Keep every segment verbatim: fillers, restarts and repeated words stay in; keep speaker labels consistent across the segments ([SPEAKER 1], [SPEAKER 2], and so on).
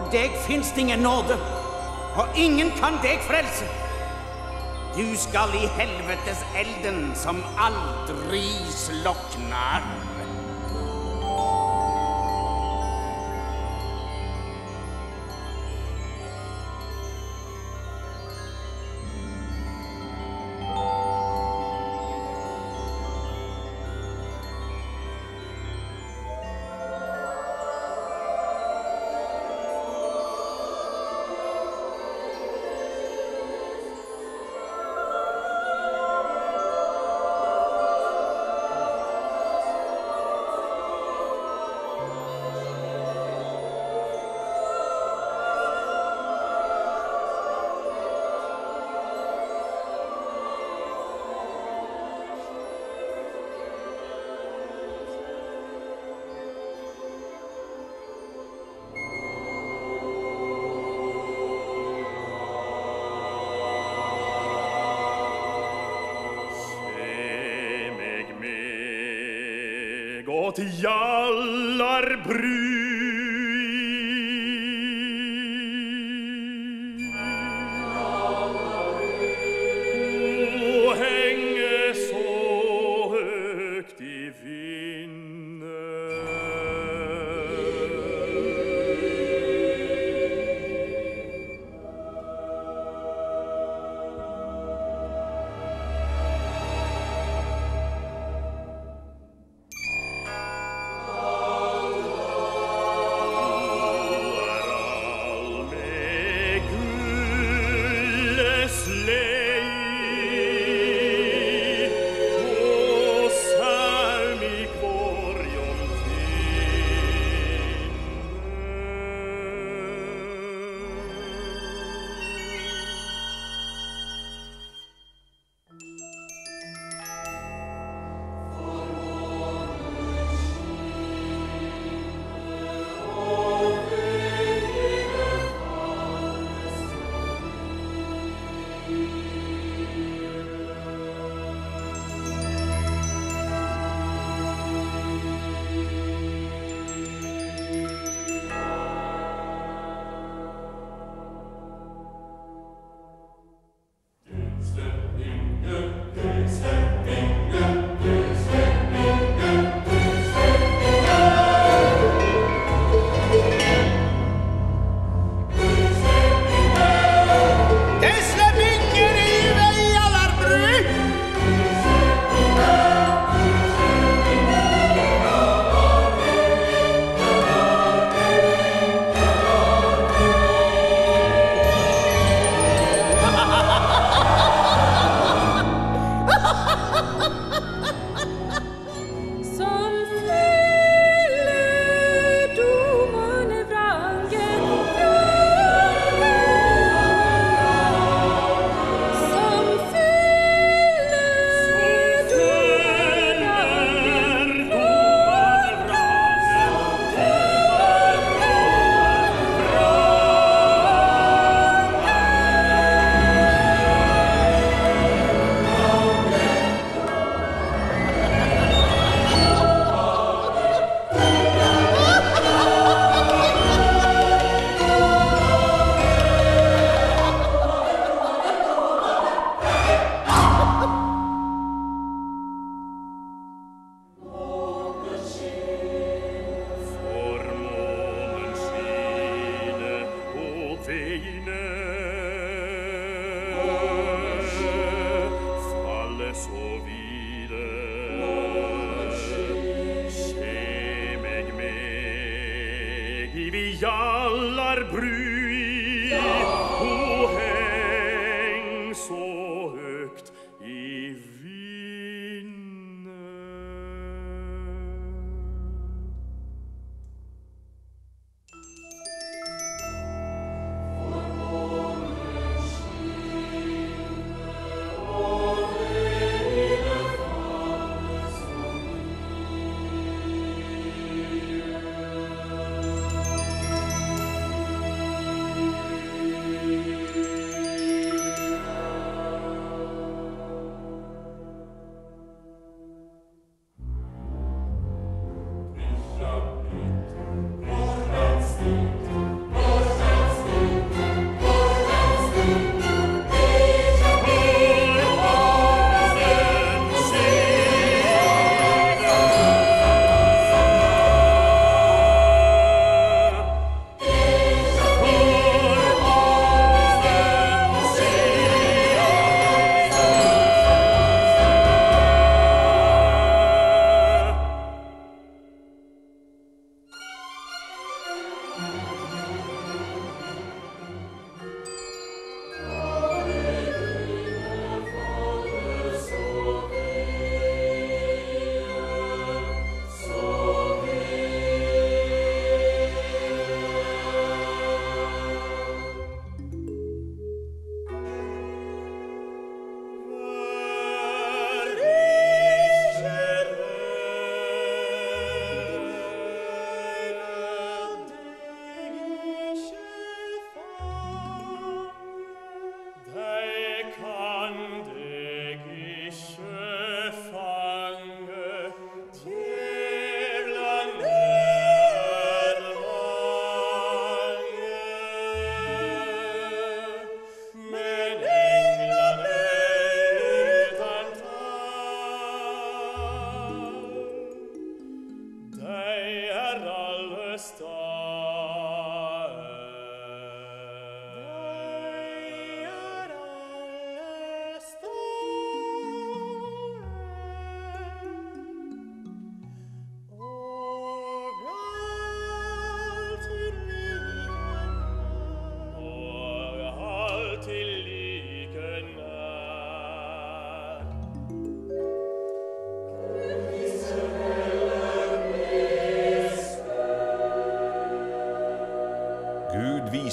[SPEAKER 1] deg finnes det ingen nåde, og ingen kan deg frelse. Du skal i helvetes elden som aldri sloknar.
[SPEAKER 2] Og til Jalarbru og henge så høgt i vinden. Jalarbru og heng så høgt i vinden.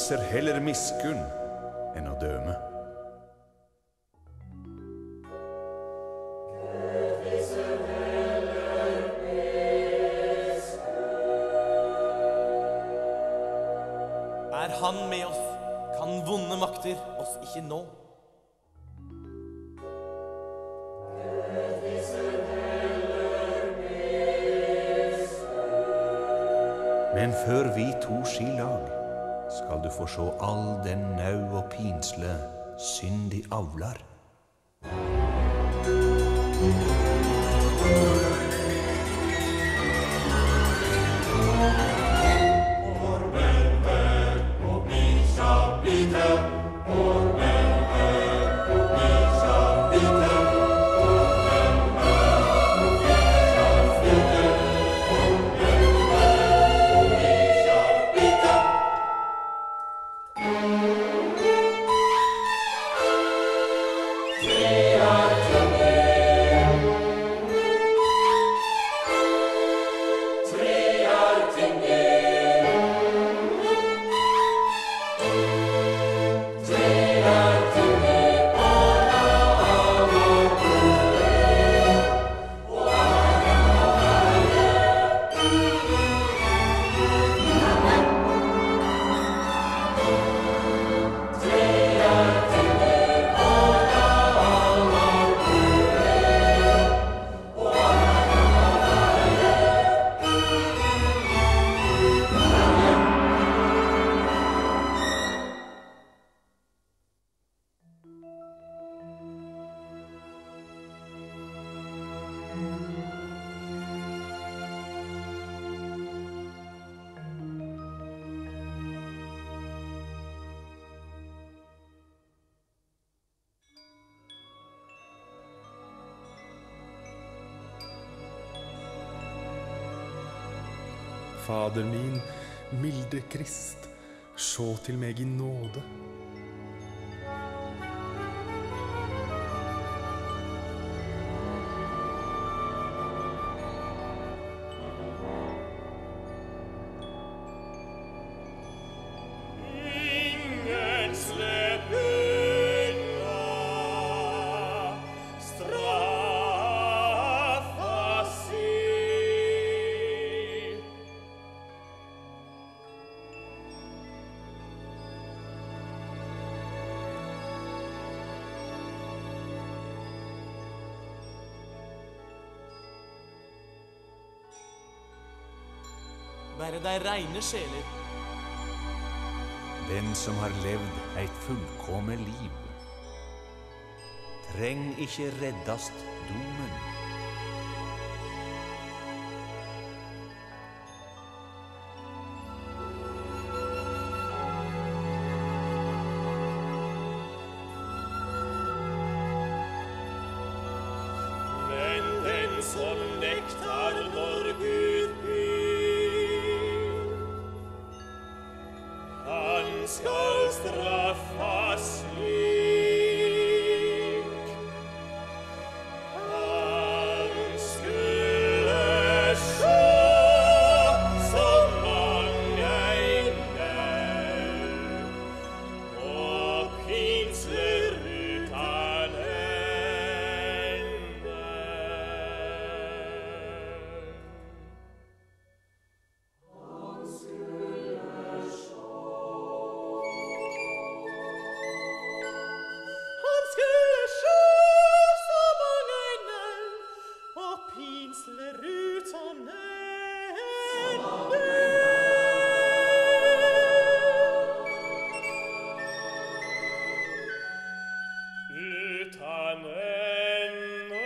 [SPEAKER 3] viser heller miskunn enn å døme.
[SPEAKER 4] Er han med oss, kan vonde makter oss ikke nå.
[SPEAKER 3] Men før vi to skil lag, skal du få se all den nau og pinsle synd de avlar.
[SPEAKER 5] Fader min, milde Krist, sjå til meg i nåde.
[SPEAKER 2] Ingen slipp unna straffa si.
[SPEAKER 4] Bare de reine sjeler.
[SPEAKER 3] Den som har levd eit fullkomme liv, treng ikke reddast domen.
[SPEAKER 2] Men den som nektar når Gud byr, han skal straffas slik. Han skulle sjå som mange engler, og pinsler utan ende. Han skulle sjå så mange engler, og pinsler utan ende. Utan ende.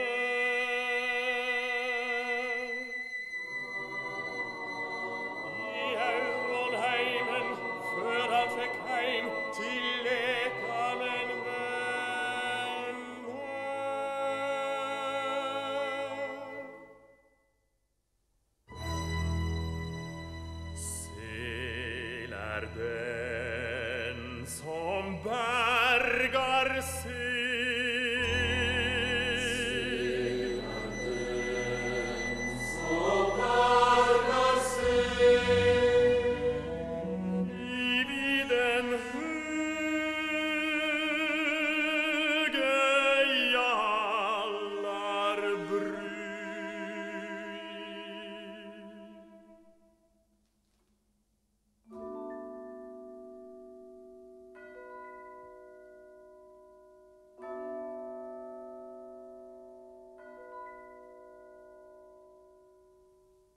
[SPEAKER 2] I Auronheimen, før han fikk heim til lekamen vende. Sel er den som bergar seg,